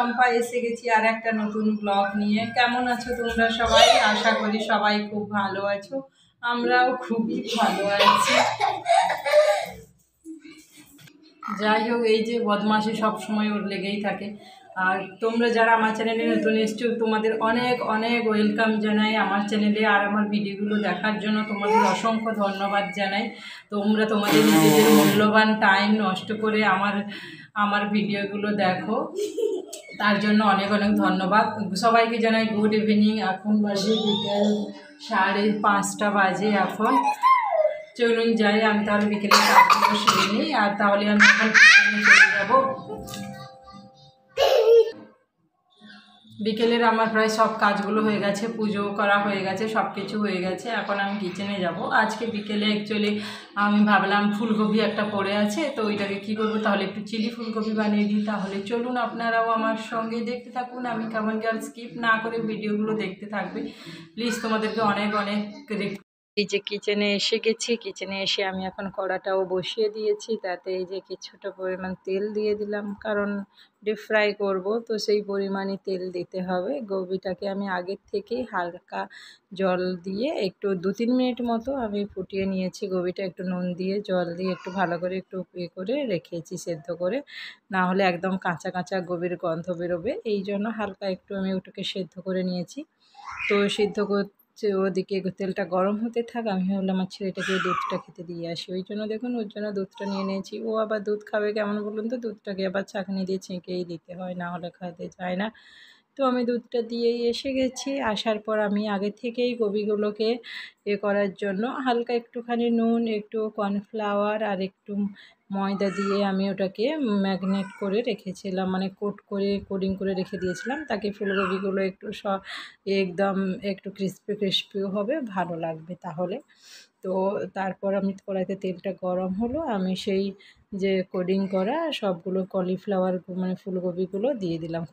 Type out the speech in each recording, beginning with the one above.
সম্পা এসে গেছি আর একটা নতুন ব্লগ নিয়ে। কেমন আছো তোমরা সবাই? আশা করি সবাই খুব ভালো আছো, আমরাও খুবই ভালো আছি। যাই হোক, এই যে বদমাশি সবসময় ওর লেগেই থাকে। আর তোমরা যারা আমার চ্যানেলে নতুন এসছো, তোমাদের অনেক অনেক ওয়েলকাম জানাই আমার চ্যানেলে। আর আমার ভিডিওগুলো দেখার জন্য তোমাদের অসংখ্য ধন্যবাদ জানাই। তোমরা তোমাদের নিজেদের মূল্যবান টাইম নষ্ট করে আমার ভিডিওগুলো দেখো, তার জন্য অনেক অনেক ধন্যবাদ। সবাইকে জানাই গুড ইভিনিং। এখন বাজে বিকেল 5:30 বাজে এখন। চলুন যাই, আমি তাহলে বিকেলে কাজগুলো সেরে নিই, আর তাহলে আমি এখন কিচেনে চলে যাবো। বিকেলের আমার প্রায় সব কাজগুলো হয়ে গেছে, পুজো করা হয়ে গেছে, সব কিছু হয়ে গেছে। এখন আমি কিচেনে যাব। আজকে বিকেলে অ্যাকচুয়ালি আমি ভাবলাম ফুলকপি একটা পড়ে আছে, তো ওইটাকে কী করবো, তাহলে একটু চিলি ফুলকপি বানিয়ে দিই। তাহলে চলুন আপনারাও আমার সঙ্গে দেখতে থাকুন, আমি কেমন কি আর স্কিপ না করে ভিডিওগুলো দেখতে থাকবে প্লিজ। তোমাদেরকে অনেক অনেক। এই যে কিচেনে এসে গেছি, কিচেনে এসে আমি এখন কড়াটাও বসিয়ে দিয়েছি। তাতে এই যে কিছুটা পরিমাণ তেল দিয়ে দিলাম, কারণ ডিপ ফ্রাই করবো, তো সেই পরিমাণই তেল দিতে হবে। গোবিটাকে আমি আগের থেকেই হালকা জল দিয়ে একটু 2-3 মিনিট মতো আমি ফুটিয়ে নিয়েছি। গোবিটা একটু নুন দিয়ে জল দিয়ে একটু ভালো করে একটু করে রেখেছি সেদ্ধ করে, না হলে একদম কাঁচা কাঁচা গোবির গন্ধ বেরোবে। এই জন্য হালকা একটু আমি ওটাকে সেদ্ধ করে নিয়েছি। তো সিদ্ধ করছে ওদিকে তেলটা গরম হতে থাক, আমি ভাবলাম আমার ছেলেটাকে দুধটা খেতে দিয়ে আসি। ওই জন্য দেখুন, ওর জন্য দুধটা নিয়ে নিয়েছি। ও আবার দুধ খাবে কেমন বলুন তো, দুধটাকে আবার ছাঁকনি দিয়ে ছেঁকেই দিতে হয়, না হলে খাইতে চায় না। তো আমি দুধটা দিয়েই এসে গেছি। আসার পর আমি আগে থেকেই গোবিগুলোকে করার জন্য হালকা একটুখানি নুন, একটু কর্নফ্লাওয়ার আর একটু ময়দা দিয়ে আমি ওটাকে ম্যাগনেট করে রেখেছিলাম, মানে কোডিং করে রেখে দিয়েছিলাম, তাকে ফুলকপিগুলো একটু একদম একটু ক্রিস্পিও হবে, ভালো লাগবে তাহলে। তো তারপর আমি কড়াইতে তেলটা গরম হলো, আমি সেই যে কোডিং করা সবগুলো কলিফ্লাওয়ার মানে ফুলকপিগুলো দিয়ে দিলাম।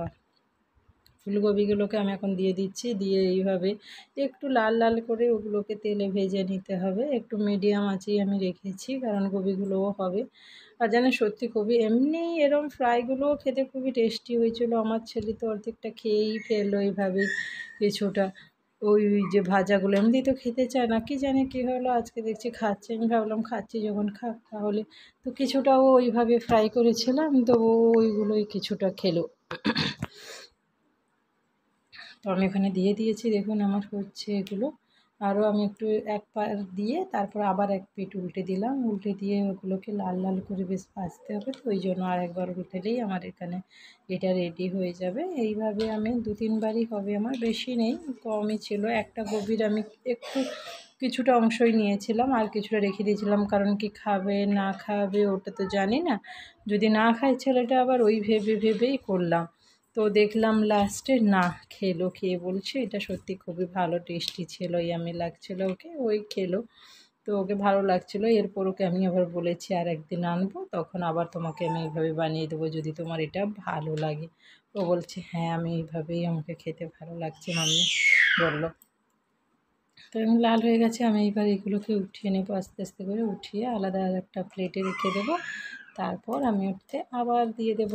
ফুলকপিগুলোকে আমি এখন দিয়ে দিচ্ছি, দিয়ে এইভাবে একটু লাল লাল করে ওগুলোকে তেলে ভেজে নিতে হবে। একটু মিডিয়াম আঁচেই আমি রেখেছি, কারণ কপিগুলোও হবে। আর জানেন, সত্যি কপি এমনি এরম ফ্রাইগুলোও খেতে খুবই টেস্টি হয়েছিল। আমার ছেলে তো অর্ধেকটা খেয়েই ফেললো এইভাবেই কিছুটা। ওই যে ভাজাগুলো এমনি তো খেতে চায় না, কি জানে কী হলো, আজকে দেখছি খাচ্ছে। আমি ভাবলাম খাচ্ছি যখন খাক তাহলে। তো কিছুটাও ওইভাবে ফ্রাই করেছিলাম, তো ওইগুলোই কিছুটা খেলো। তো আমি ওখানে দিয়ে দিয়েছি, দেখুন আমার হচ্ছে এগুলো। আরও আমি একটু এক পার দিয়ে তারপর আবার এক পিঠ উল্টে দিলাম, উল্টে দিয়ে ওগুলোকে লাল লাল করে বেশ ভাজতে হবে। তো ওই জন্য আরেকবার উল্টেলেই আমার এখানে এটা রেডি হয়ে যাবে। এইভাবে আমি 2-3 বারই হবে, আমার বেশি নেই, কমই ছিল। একটা গোবির আমি একটু কিছুটা অংশই নিয়েছিলাম, আর কিছুটা রেখে দিয়েছিলাম, কারণ কি খাবে না খাবে ওটা তো জানি না। যদি না খায় ছেলেটা, আবার ওই ভেবেই করলাম। তো দেখলাম লাস্টে না খেলো, খেয়ে বলছে এটা সত্যি খুবই ভালো, টেস্টি ছিল, ইয়ামি লাগছিলো ওকে। ওই খেলো, তো ওকে ভালো লাগছিলো। এরপর ওকে আমি আবার বলেছি আর একদিন আনবো, তখন আবার তোমাকে আমি এইভাবে বানিয়ে দেবো যদি তোমার এটা ভালো লাগে। ও বলছে হ্যাঁ, আমি এইভাবেই, আমাকে খেতে ভালো লাগছে মাম্মি বললো। তো এমনি লাল হয়ে গেছে, আমি এইবার এগুলোকে উঠিয়ে নেবো, আস্তে আস্তে করে উঠিয়ে আলাদা আর একটা প্লেটে রেখে দেবো। তারপর আমি ওতে আবার দিয়ে দেবো।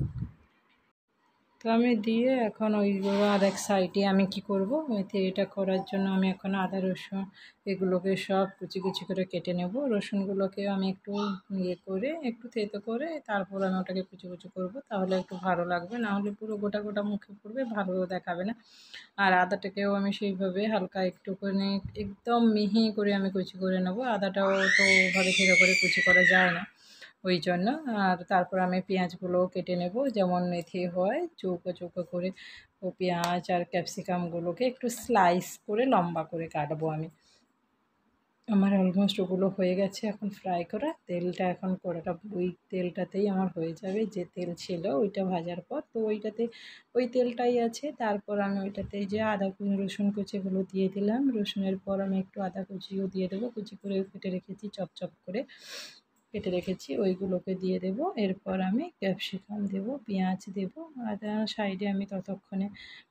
তো আমি দিয়ে এখন ওইগুলো আর এক সাইডে আমি কি করব, এতে এটা করার জন্য আমি এখন আদা রসুন এগুলোকে সব কুচি কুচি করে কেটে নেব। রসুনগুলোকে আমি একটু করে একটু থেতো করে তারপর আমি ওটাকে কুচি কুচি করব, তাহলে একটু ভালো লাগবে, না হলে পুরো গোটা গোটা মুখে পড়বে, ভালো দেখাবে না। আর আদাটাকেও আমি সেইভাবে হালকা একটু করে একদম মিহি করে আমি কুচি করে নেব। আদাটাও তো ওভাবে থেতো করে কুচি করা যায় না, ওই জন্য। আর তারপর আমি পেঁয়াজগুলোও কেটে নেব, যেমন মেথি হয় চৌকো চৌকো করে। ও পেঁয়াজ আর ক্যাপসিকামগুলোকে একটু স্লাইস করে লম্বা করে কাটবো আমি। আমার অলমোস্ট ওগুলো হয়ে গেছে এখন ফ্রাই করা। তেলটা এখন কড়াটা ওই তেলটাতেই আমার হয়ে যাবে, যে তেল ছিল ওইটা ভাজার পর, তো ওই তেলটাই আছে। তারপর আমি ওইটাতে যে আদা রসুন কুচিগুলো দিয়ে দিলাম। রসুনের পর আমি একটু আদা কুচিও দিয়ে দেবো, কুচি করে কেটে রেখেছি, চপ করে কেটে রেখেছি, ওইগুলোকে দিয়ে দেব। এরপর আমি ক্যাপসিকাম দেব, পেঁয়াজ দেব। আর সাইডে আমি ততক্ষণে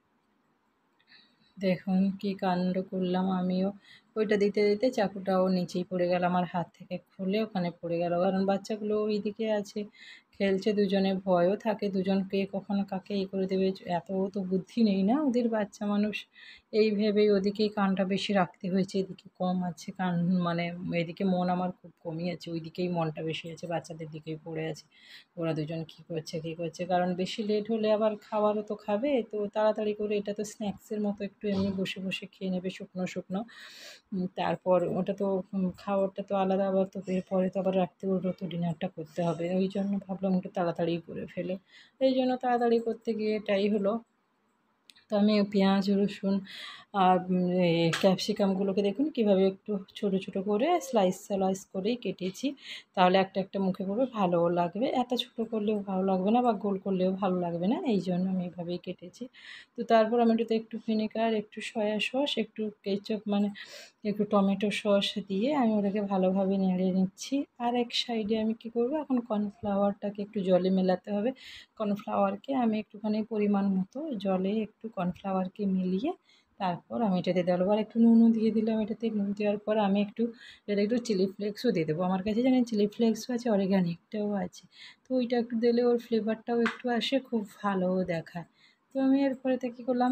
দেখুন কি কাণ্ড করলাম আমিও, ওইটা দিতে দিতে চাকুটাও নিচেই পড়ে গেল আমার হাত থেকে, খুলে ওখানে পড়ে গেল, কারণ বাচ্চাগুলো ওই দিকে আছে। খেলছে দুজনে, ভয়ও থাকে দুজনকে কখনো কাকে এই করে দেবে, এত তো বুদ্ধি নেই না ওদের, বাচ্চা মানুষ। এই ভেবেই ওদিকেই কানটা বেশি রাখতে হয়েছে, এদিকে কম আছে কান, মানে এদিকে মন আমার খুব কমই আছে, ওইদিকেই মনটা বেশি আছে, বাচ্চাদের দিকেই পড়ে আছে। ওরা দুজন কী করছে, কারণ বেশি লেট হলে আবার খাবারও তো খাবে, তো তাড়াতাড়ি করে, এটা তো স্ন্যাক্সের মতো একটু এমনি বসে বসে খেয়ে নেবে শুকনো শুকনো। তারপর ওটা তো খাওয়ারটা তো আলাদা, আবার তো এরপরে তো আবার রাত্রিবেলা তো ডিনারটা করতে হবে, ওই জন্য ভাবলাম একটু তাড়াতাড়ি করে ফেলে। এই জন্য তাড়াতাড়ি করতে গিয়ে এটাই হলো। তো আমি পেঁয়াজ রসুন আর ক্যাপসিকামগুলোকে দেখুন কীভাবে একটু ছোটো ছোটো করে স্লাইস স্লাইস করেই কেটেছি, তাহলে একটা একটা মুখে পড়বে, ভালোও লাগবে। এত ছোটো করলেও ভালো লাগবে না, বা গোল করলেও ভালো লাগবে না, এই জন্য আমি এভাবেই কেটেছি। তো তারপর আমি এটাতে একটু ভিনেগার, একটু সয়া সস, একটু কেচাপ, মানে একটু টমেটো সস দিয়ে আমি ওটাকে ভালোভাবে নেড়ে নিচ্ছি। আর এক সাইডে আমি কী করবো, এখন কর্নফ্লাওয়ারটাকে একটু জলে মেলাতে হবে। কর্নফ্লাওয়ারকে আমি একটুখানি পরিমাণ মতো জলে একটু কর্নফ্লাওয়ারকে মিলিয়ে তারপর আমি এটাতে দেবো, আর একটু নুনও দিয়ে দিলাম এটাতে। নুন দেওয়ার পর আমি এটাতে একটু চিলি ফ্লেক্সও দিয়ে দেবো, আমার কাছে জানেন চিলি ফ্লেক্সও আছে, অরিগ্যানিকটাও আছে। তো ওইটা একটু দিলে ওর ফ্লেভারটাও একটু আসে, খুব ভালোও দেখায়। তো আমি এরপরেতে কী করলাম,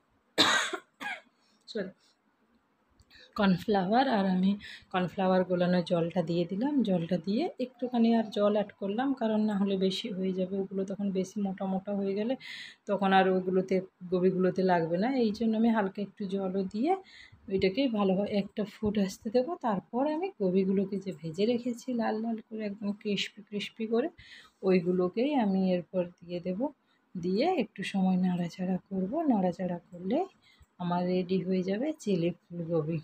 সরি, কর্নফ্লাওয়ার, আর আমি কর্নফ্লাওয়ার গোলানো জলটা দিয়ে দিলাম, জলটা দিয়ে একটুখানি আর জল অ্যাড করলাম, কারণ না হলে বেশি হয়ে যাবে, ওগুলো তখন বেশি মোটা মোটা হয়ে গেলে তখন আর ওইগুলোতে, গোবিগুলোতে লাগবে না, এই জন্য আমি হালকা একটু জলও দিয়ে ওইটাকে ভালোভাবে একটা ফুট আসতে দেবো। তারপর আমি গোবিগুলোকে যে ভেজে রেখেছি লাল লাল করে একদম ক্রিস্পি ক্রিস্পি করে, ওইগুলোকেই আমি এরপর দিয়ে দেব, দিয়ে একটু সময় নাড়াচাড়া করব, নাড়াচাড়া করলে আমার রেডি হয়ে যাবে চিলি ফুলকপি।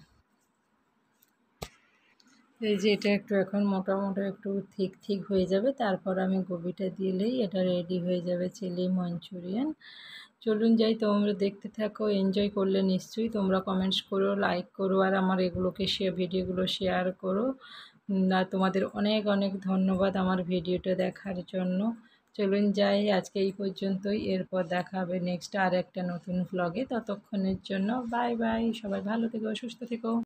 এই যে এটা একটু এখন মোটামুটি একটু ঠিক ঠিক হয়ে যাবে, তারপর আমি গোবিটা দিলেই এটা রেডি হয়ে যাবে চিলি মাঞ্চুরিয়ান। চলুন যাই, তোমরা দেখতে থাকো, এনজয় করলে নিশ্চয়ই তোমরা কমেন্টস করো, লাইক করো, আর আমার এগুলোকে ভিডিওগুলো শেয়ার করো। আর তোমাদের অনেক অনেক ধন্যবাদ আমার ভিডিওটা দেখার জন্য। চলুন যাই, আজকে এই পর্যন্তই, এরপর দেখা হবে নেক্সট আর একটা নতুন ভ্লগে। ততক্ষণের জন্য বাই বাই, সবাই ভালো থেকো, সুস্থ থেকো।